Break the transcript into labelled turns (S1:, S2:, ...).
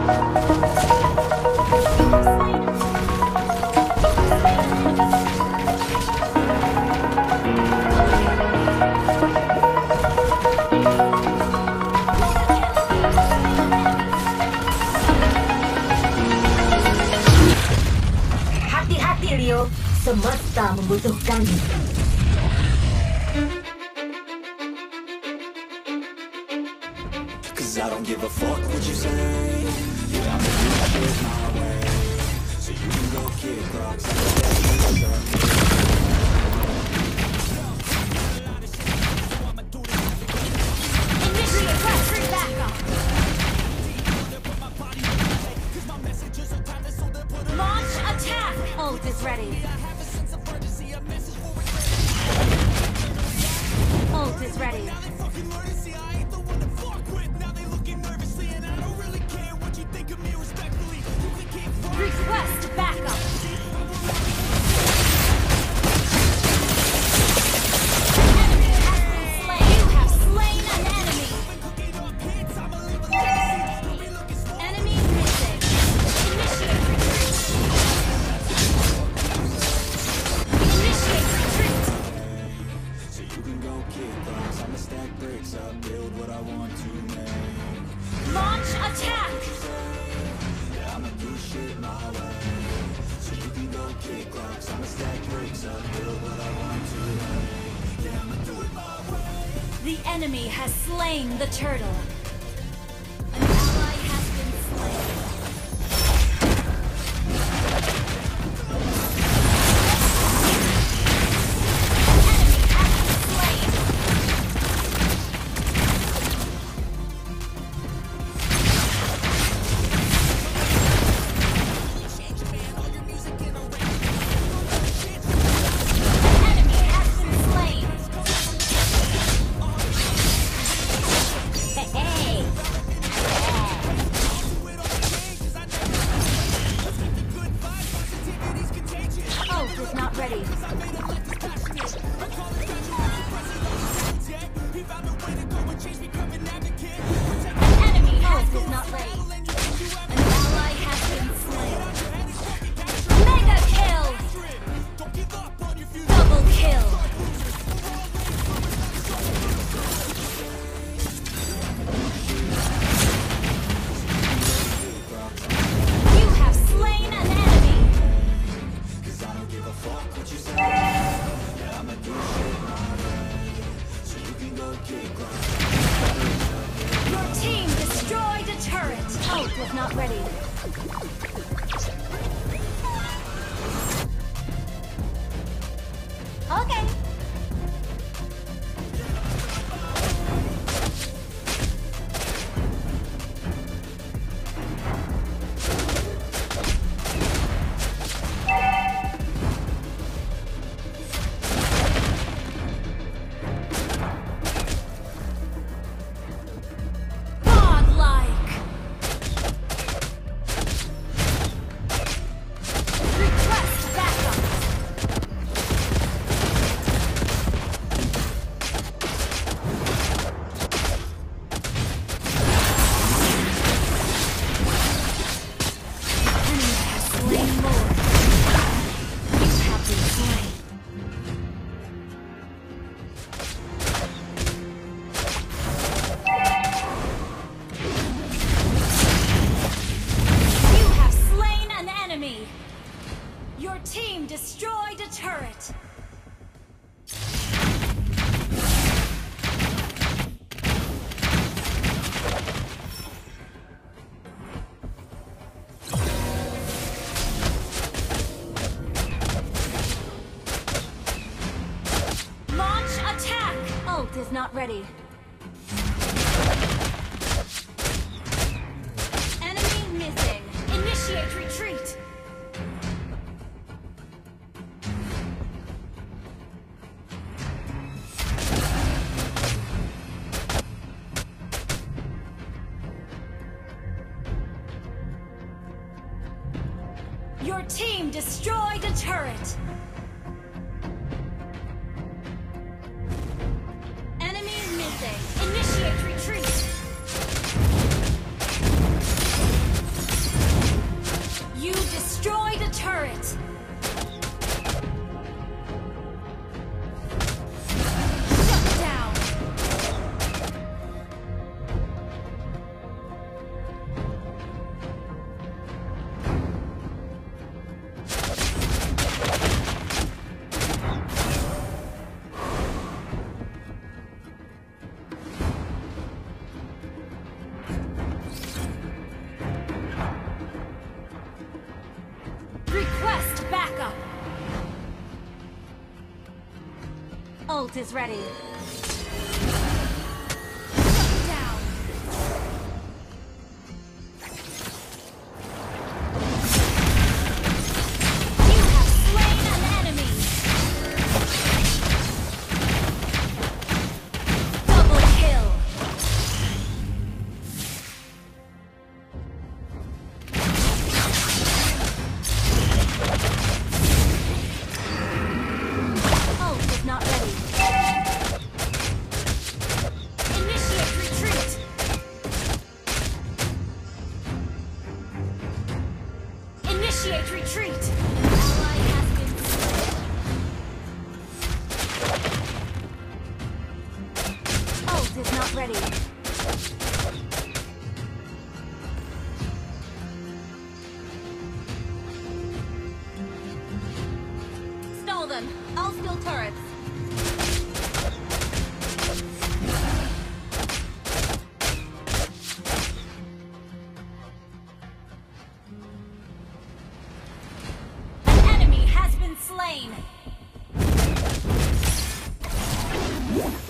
S1: Hati-hati Rio, semesta membutuhkanmu.
S2: Cause I don't give a fuck what you say. Yeah, I'ma do shit my way. So you can go kick rocks.
S3: Initiate retreat backup. Launch attack. Ult is ready. Ult is ready. Request backup. Enemy has been slain. You have slain an enemy. Enemy missing. Initiate retreat. Initiate retreat.
S2: So you can go kick rocks. I'ma stack bricks up, build what I want to make.
S3: Launch attack.
S2: Yeah, I'ma do shit my way. So you can go kick rocks. I'ma stack bricks up, build what I want to make. Yeah, I'ma do it my way.
S3: The enemy has slain the turtle. An ally has been slain. Enemy has been slain. Enemy has been slain. Hey. Ult is not ready. Enemy ult is not ready. An ally has been slain. Mega kill! Double kill! You have slain an enemy!
S2: Cause I don't give a fuck what you say. Yeah, I'ma do shit my way. So you can go kick rocks.
S3: Your team destroyed a turret! Ult was not ready. Okay. Godlike! Request backup! Enemy has slain more. You have been slain. You have slain an enemy. Your team destroyed a turret. Launch attack! Ult is not ready. Enemy missing. Initiate retreat. Your team destroyed a turret. Enemy missing. Initiate retreat. Request backup. Ult is ready. Shut down. You have slain an enemy. Double kill. Ult is not ready. Initiate retreat. Initiate retreat. An ally has been slain. Ult is not ready. Stall them. I'll steal turrets. An enemy has been slain.